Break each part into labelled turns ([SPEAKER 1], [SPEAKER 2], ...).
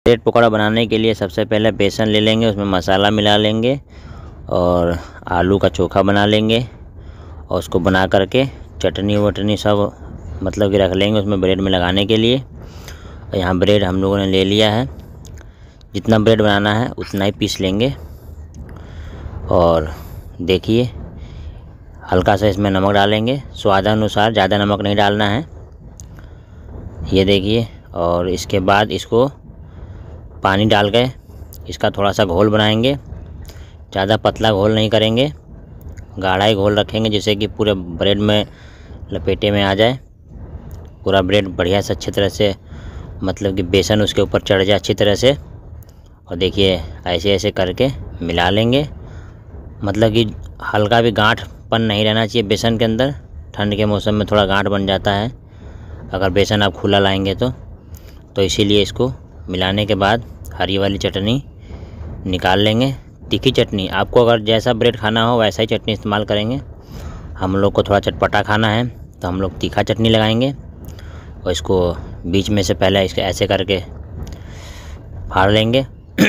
[SPEAKER 1] Bread pakora बनाने के लिए सबसे पहले बेसन ले लेंगे, उसमें मसाला मिला लेंगे और आलू का चोखा बना लेंगे और उसको बना करके चटनी वटनी सब मतलब कि रख लेंगे उसमें ब्रेड में लगाने के लिए। और यहाँ ब्रेड हम लोगों ने ले लिया है, जितना ब्रेड बनाना है उतना ही पीस लेंगे। और देखिए हल्का सा इसमें नमक डालेंगे स्वादानुसार, ज़्यादा नमक नहीं डालना है, ये देखिए। और इसके बाद इसको पानी डाल के इसका थोड़ा सा घोल बनाएंगे, ज़्यादा पतला घोल नहीं करेंगे, गाढ़ा ही घोल रखेंगे जिससे कि पूरे ब्रेड में लपेटे में आ जाए, पूरा ब्रेड बढ़िया से अच्छी तरह से मतलब कि बेसन उसके ऊपर चढ़ जाए अच्छी तरह से। और देखिए ऐसे ऐसे करके मिला लेंगे, मतलब कि हल्का भी गांठपन नहीं रहना चाहिए बेसन के अंदर। ठंड के मौसम में थोड़ा गांठ बन जाता है अगर बेसन आप खुला लाएंगे तो इसीलिए इसको मिलाने के बाद हरी वाली चटनी निकाल लेंगे। तीखी चटनी, आपको अगर जैसा ब्रेड खाना हो वैसा ही चटनी इस्तेमाल करेंगे। हम लोग को थोड़ा चटपटा खाना है तो हम लोग तीखा चटनी लगाएंगे। और इसको बीच में से पहले इसके ऐसे करके फाड़ लेंगे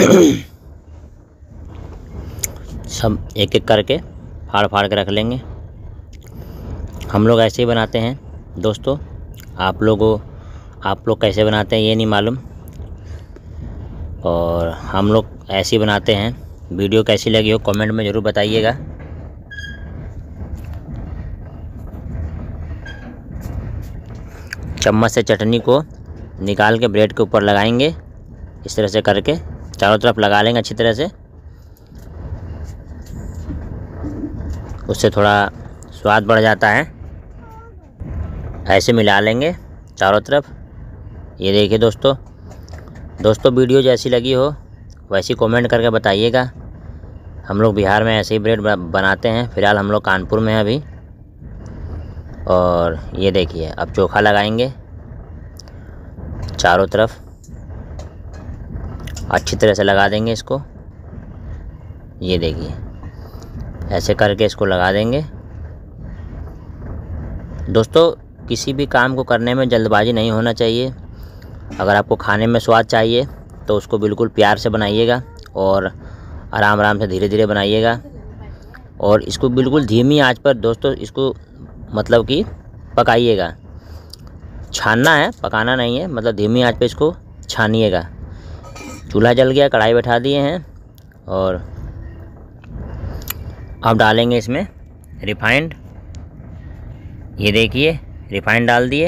[SPEAKER 1] सब एक एक करके फाड़ फाड़ के रख लेंगे। हम लोग ऐसे ही बनाते हैं दोस्तों, आप लोग कैसे बनाते हैं ये नहीं मालूम, और हम लोग ऐसे ही बनाते हैं। वीडियो कैसी लगी हो कमेंट में ज़रूर बताइएगा। चम्मच से चटनी को निकाल के ब्रेड के ऊपर लगाएंगे, इस तरह से करके चारों तरफ लगा लेंगे अच्छी तरह से, उससे थोड़ा स्वाद बढ़ जाता है। ऐसे मिला लेंगे चारों तरफ। ये देखिए दोस्तों वीडियो जैसी लगी हो वैसी कमेंट करके बताइएगा। हम लोग बिहार में ऐसे ही ब्रेड बनाते हैं, फ़िलहाल हम लोग कानपुर में हैं अभी। और ये देखिए अब चोखा लगाएंगे चारों तरफ, अच्छी तरह से लगा देंगे इसको। ये देखिए ऐसे करके इसको लगा देंगे। दोस्तों किसी भी काम को करने में जल्दबाजी नहीं होना चाहिए। अगर आपको खाने में स्वाद चाहिए तो उसको बिल्कुल प्यार से बनाइएगा और आराम आराम से धीरे धीरे बनाइएगा। और इसको बिल्कुल धीमी आंच पर दोस्तों इसको मतलब कि पकाइएगा, छानना है, पकाना नहीं है, मतलब धीमी आंच पे इसको छानिएगा। चूल्हा जल गया, कढ़ाई बैठा दिए हैं और अब डालेंगे इसमें रिफाइंड। ये देखिए रिफाइंड डाल दिए।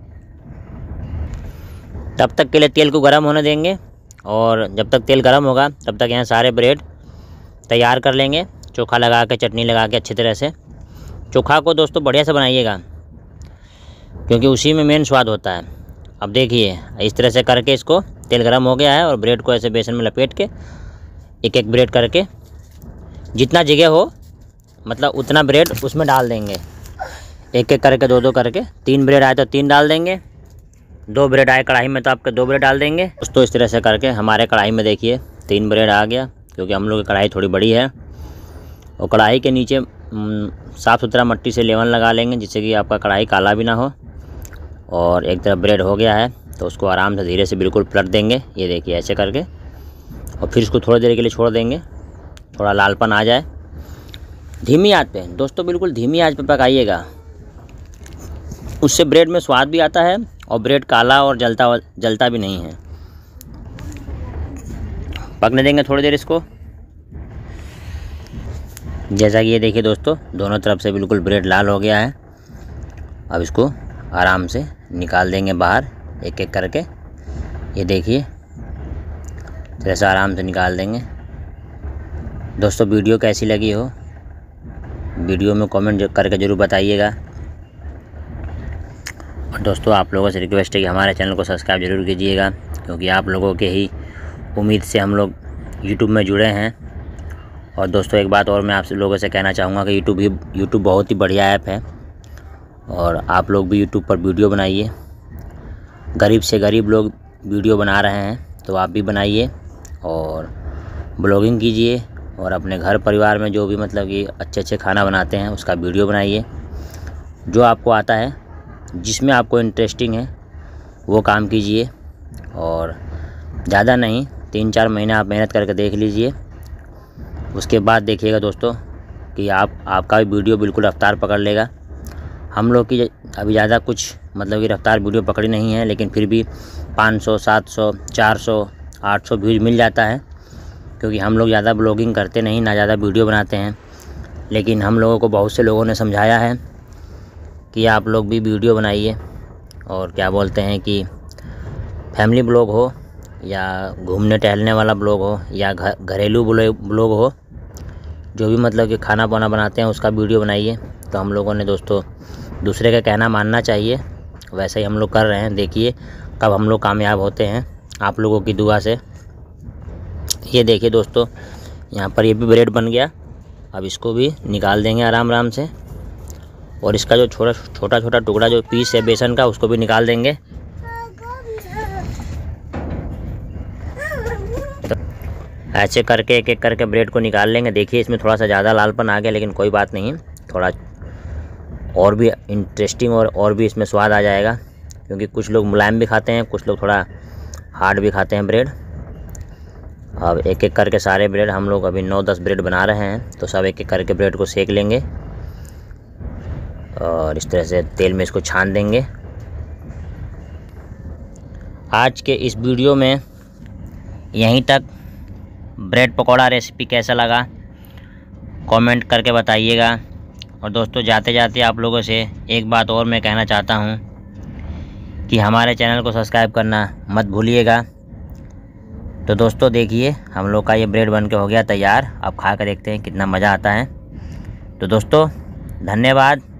[SPEAKER 1] तब तक के लिए तेल को गर्म होने देंगे और जब तक तेल गर्म होगा तब तक यहाँ सारे ब्रेड तैयार कर लेंगे, चोखा लगा के चटनी लगा के अच्छी तरह से। चोखा को दोस्तों बढ़िया से बनाइएगा क्योंकि उसी में मेन स्वाद होता है। अब देखिए इस तरह से करके इसको तेल गर्म हो गया है और ब्रेड को ऐसे बेसन में लपेट के एक एक ब्रेड करके जितना जगह हो मतलब उतना ब्रेड उसमें डाल देंगे, एक एक करके दो दो करके। 3 ब्रेड आए तो 3 डाल देंगे, 2 ब्रेड आए कढ़ाई में तो आपके 2 ब्रेड डाल देंगे। दोस्तों इस तरह से करके हमारे कढ़ाई में देखिए 3 ब्रेड आ गया, क्योंकि हम लोग की कढ़ाई थोड़ी बड़ी है। और कढ़ाई के नीचे साफ़ सुथरा मट्टी से लेवन लगा लेंगे जिससे कि आपका कढ़ाई काला भी ना हो। और एक तरफ ब्रेड हो गया है तो उसको आराम से धीरे से बिल्कुल पलट देंगे, ये देखिए ऐसे करके। और फिर इसको थोड़ी देर के लिए छोड़ देंगे, थोड़ा लालपन आ जाए। धीमी आंच पे दोस्तों, बिल्कुल धीमी आंच पे पकाइएगा, उससे ब्रेड में स्वाद भी आता है और ब्रेड काला और जलता भी नहीं है। पकने देंगे थोड़ी देर इसको। जैसा कि ये देखिए दोस्तों दोनों तरफ से बिल्कुल ब्रेड लाल हो गया है। अब इसको आराम से निकाल देंगे बाहर एक एक करके, ये देखिए जैसे आराम से निकाल देंगे। दोस्तों वीडियो कैसी लगी हो वीडियो में कमेंट करके ज़रूर बताइएगा। और दोस्तों आप लोगों से रिक्वेस्ट है कि हमारे चैनल को सब्सक्राइब जरूर कीजिएगा, क्योंकि आप लोगों के ही उम्मीद से हम लोग यूट्यूब में जुड़े हैं। और दोस्तों एक बात और मैं आप लोगों से कहना चाहूँगा कि यूट्यूब बहुत ही बढ़िया ऐप है और आप लोग भी यूट्यूब पर वीडियो बनाइए। गरीब से गरीब लोग वीडियो बना रहे हैं तो आप भी बनाइए और ब्लॉगिंग कीजिए और अपने घर परिवार में जो भी मतलब कि अच्छे अच्छे खाना बनाते हैं उसका वीडियो बनाइए। जो आपको आता है, जिसमें आपको इंटरेस्टिंग है वो काम कीजिए। और ज़्यादा नहीं, 3-4 महीने आप मेहनत करके देख लीजिए। उसके बाद देखिएगा दोस्तों कि आपका भी वीडियो बिल्कुल रफ्तार पकड़ लेगा। हम लोग की अभी ज़्यादा कुछ मतलब कि रफ्तार वीडियो पकड़ी नहीं है, लेकिन फिर भी 500, 700, 400, 800 व्यूज़ मिल जाता है, क्योंकि हम लोग ज़्यादा ब्लॉगिंग करते नहीं, ना ज़्यादा वीडियो बनाते हैं। लेकिन हम लोगों को बहुत से लोगों ने समझाया है कि आप लोग भी वीडियो बनाइए, और क्या बोलते हैं कि फैमिली ब्लॉग हो या घूमने टहलने वाला ब्लॉग हो या घरेलू ब्लॉग हो, जो भी मतलब कि खाना वाना बनाते हैं उसका वीडियो बनाइए। तो हम लोगों ने दोस्तों दूसरे का कहना मानना चाहिए, वैसे ही हम लोग कर रहे हैं। देखिए कब हम लोग कामयाब होते हैं आप लोगों की दुआ से। ये देखिए दोस्तों, यहाँ पर ये भी ब्रेड बन गया। अब इसको भी निकाल देंगे आराम आराम से, और इसका जो छोटा छोटा टुकड़ा जो पीस है बेसन का, उसको भी निकाल देंगे। तो ऐसे करके एक एक करके ब्रेड को निकाल लेंगे। देखिए इसमें थोड़ा सा ज़्यादा लालपन आ गया, लेकिन कोई बात नहीं, थोड़ा और भी इंटरेस्टिंग और भी इसमें स्वाद आ जाएगा, क्योंकि कुछ लोग मुलायम भी खाते हैं, कुछ लोग थोड़ा हार्ड भी खाते हैं ब्रेड। अब एक एक करके सारे ब्रेड हम लोग अभी 9-10 ब्रेड बना रहे हैं, तो सब एक एक करके ब्रेड को सेक लेंगे और इस तरह से तेल में इसको छान देंगे। आज के इस वीडियो में यहीं तक। ब्रेड पकौड़ा रेसिपी कैसा लगा कमेंट करके बताइएगा। और दोस्तों जाते जाते आप लोगों से एक बात और मैं कहना चाहता हूं कि हमारे चैनल को सब्सक्राइब करना मत भूलिएगा। तो दोस्तों देखिए हम लोग का ये ब्रेड बन के हो गया तैयार। अब खा कर देखते हैं कितना मज़ा आता है। तो दोस्तों धन्यवाद।